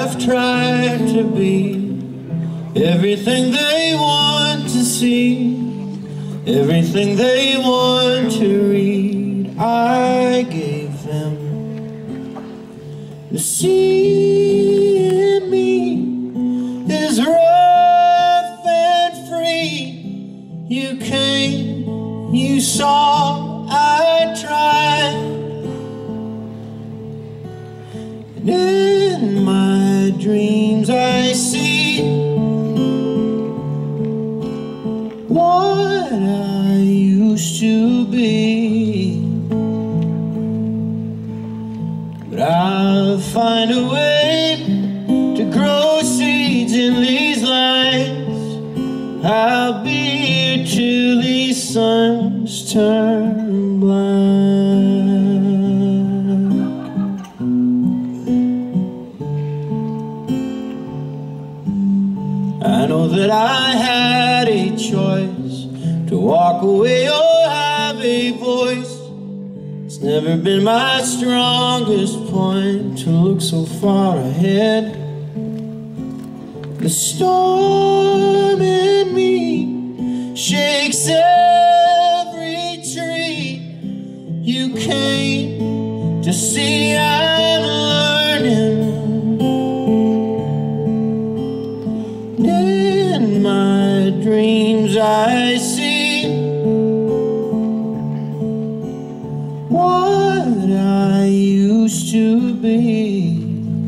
I've tried to be everything they want to see, everything they want to read. I gave them the sea in me is rough and free. You came, you saw, I tried, and in my dreams I see what I used to be. But I'll find a way to grow seeds in these lights. I'll be here till these suns turn black. I know that I had a choice to walk away or have a voice. It's never been my strongest point to look so far ahead. The storm in me shakes every tree. You came to see I'm learning. In my dreams I see what I used to be.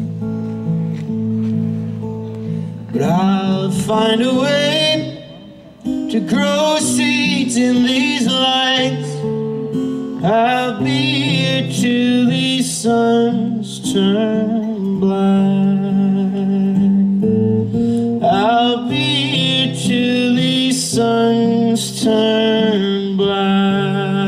But I'll find a way to grow seeds in these lights. I'll be here till these suns turn black. I'll be here till these suns turn black.